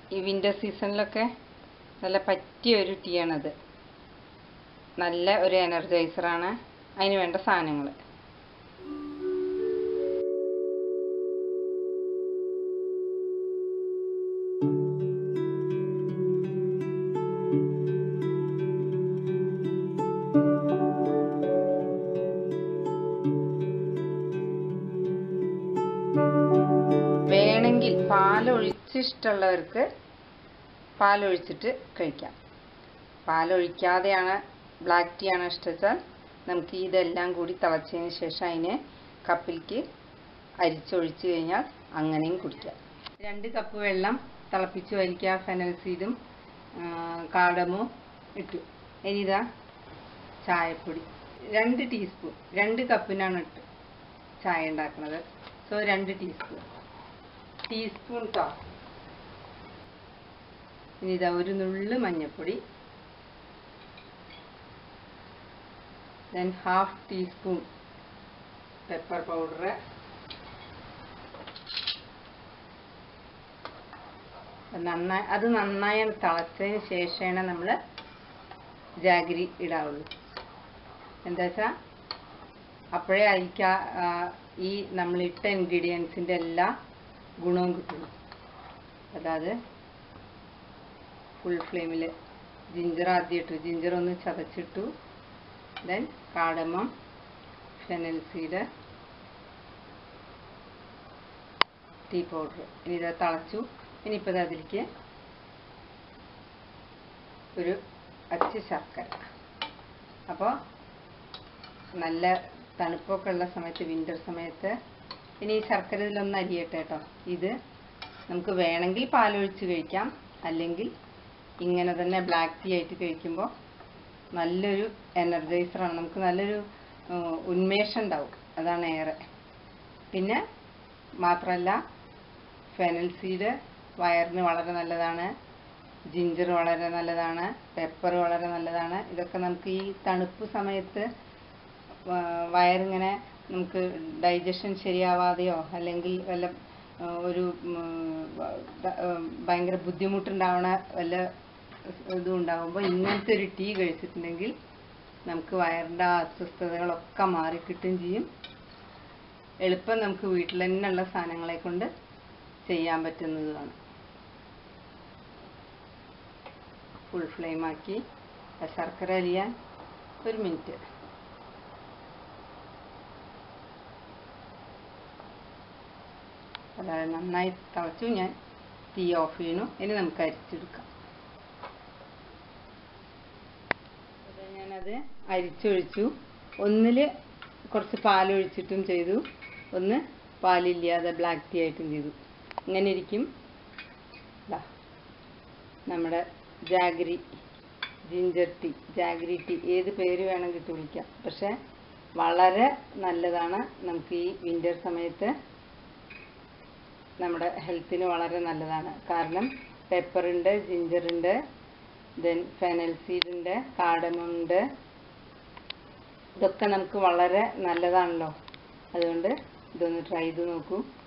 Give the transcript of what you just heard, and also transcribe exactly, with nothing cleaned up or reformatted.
ഈ വിൻ്റർ സീസണിലൊക്കെ നല്ല പറ്റിയ ഒരു ടീ ആണത്. നല്ല ഒരു എനർജൈസറാണ്. അതിന് വേണ്ട സാധനങ്ങൾ: വേണമെങ്കിൽ പാലൊഴിച്ച് ഇഷ്ടമുള്ളവർക്ക് പാലൊഴിച്ചിട്ട് കഴിക്കാം. പാലൊഴിക്കാതെയാണ് ബ്ലാക്ക് ടീ ആണ് ഇഷ്ടമെച്ചാൽ നമുക്ക് ഇതെല്ലാം കൂടി തിളച്ചതിന് ശേഷം അതിനെ കപ്പിലേക്ക് അരിച്ചൊഴിച്ച് കഴിഞ്ഞാൽ അങ്ങനെയും കുടിക്കാം. രണ്ട് കപ്പ് വെള്ളം തിളപ്പിച്ച് വലിക്കുക. ഫെനൽ സീഡും കാർഡമവും ഇട്ടു. ഇനി ഇതാ ചായപ്പൊടി രണ്ട് ടീസ്പൂൺ. രണ്ട് കപ്പിനാണ് ഇട്ട് ചായ ഉണ്ടാക്കുന്നത്. സോ രണ്ട് ടീസ്പൂൺ ടീസ്പൂൺ ട്ടോ. ഇനി ഇതാ ഒരു നുള്ളു മഞ്ഞൾപ്പൊടി, then half teaspoon pepper powder, നന്നായി അത് നന്നായി തിളച്ചതിന് ശേഷമാണ് നമ്മൾ ജാഗരി ഇടാവുള്ളൂ. എന്താ വെച്ചാൽ അപ്പോഴേ അരിക്ക ഈ നമ്മളിട്ട ഇൻഗ്രീഡിയൻസിൻ്റെ എല്ലാ ഗുണവും കിട്ടുള്ളൂ. അതായത് ഫുൾ ഫ്ലെയിമിൽ ജിഞ്ചർ ആദ്യം ഇട്ടു. ജിഞ്ചർ ഒന്ന് ചതച്ചിട്ടു. Then cardamom, fennel seed, tea powder. ഇനി ഇത് തിളച്ചു. ഇനിയിപ്പോൾ ഇത് അതിലേക്ക് ഒരു അച്ച് ശർക്കര. അപ്പോൾ നല്ല തണുപ്പൊക്കെ ഉള്ള സമയത്ത്, വിൻ്റർ സമയത്ത്, ഇനി ഈ ശർക്കര ഇതിലൊന്ന് അരിയട്ടെ കേട്ടോ. ഇത് നമുക്ക് വേണമെങ്കിൽ പാലൊഴിച്ച് കഴിക്കാം, അല്ലെങ്കിൽ ഇങ്ങനെ തന്നെ ബ്ലാക്ക് ടീ ആയിട്ട് കഴിക്കുമ്പോൾ നല്ലൊരു എനർജൈസറാണ്. നമുക്ക് നല്ലൊരു ഉന്മേഷം ഉണ്ടാവും. അതാണ് ഏറെ. പിന്നെ മാത്രമല്ല, ഫെനൽ സീഡ് വയറിന് വളരെ നല്ലതാണ്. ജിഞ്ചർ വളരെ നല്ലതാണ്. പെപ്പർ വളരെ നല്ലതാണ്. ഇതൊക്കെ നമുക്ക് ഈ തണുപ്പ് സമയത്ത് വയറിങ്ങനെ നമുക്ക് ഡൈജഷൻ ശരിയാവാതെയോ അല്ലെങ്കിൽ വല്ല ഒരു ഭയങ്കര ബുദ്ധിമുട്ടുണ്ടാവണ വല്ല ഇതും ഉണ്ടാകുമ്പോൾ ഇങ്ങനത്തെ ഒരു ടീ കഴിച്ചിട്ടുണ്ടെങ്കിൽ നമുക്ക് വയറിൻ്റെ ആ അസ്വസ്ഥതകളൊക്കെ മാറിക്കിട്ടുകയും ചെയ്യും. എളുപ്പം നമുക്ക് വീട്ടിൽ തന്നെയുള്ള സാധനങ്ങളെ കൊണ്ട് ചെയ്യാൻ പറ്റുന്നതുമാണ്. ഫുൾ ഫ്ലെയിമാക്കി ശർക്കര അലിയാൻ ഒരു മിനിറ്റ്. അതായത് നന്നായി തിളച്ചു. ഞാൻ തീ ഓഫ് ചെയ്യുന്നു. ഇനി നമുക്ക് അരിച്ചെടുക്കാം. ഞാനത് അരിച്ചൊഴിച്ചു. ഒന്നിൽ കുറച്ച് പാലൊഴിച്ചിട്ടും ചെയ്തു, ഒന്ന് പാലില്ലാതെ ബ്ലാക്ക് ടീ ആയിട്ടും ചെയ്തു. ഇങ്ങനെ ഇരിക്കും. നമ്മുടെ jaggery, ginger tea, jaggery tea, ഏത് പേര് വേണമെങ്കിൽ ഇട്ട് വിളിക്കാം. പക്ഷേ വളരെ നല്ലതാണ്. നമുക്ക് ഈ വിൻ്റർ സമയത്ത് നമ്മുടെ ഹെൽത്തിന് വളരെ നല്ലതാണ്. കാരണം പെപ്പറുണ്ട്, ജിഞ്ചറുണ്ട്, ദെൻ ഫെനൽ സീഡുണ്ട്, കാർഡമുണ്ട്. ഇതൊക്കെ നമുക്ക് വളരെ നല്ലതാണല്ലോ. അതുകൊണ്ട് ഇതൊന്ന് ട്രൈ ചെയ്ത് നോക്കൂ.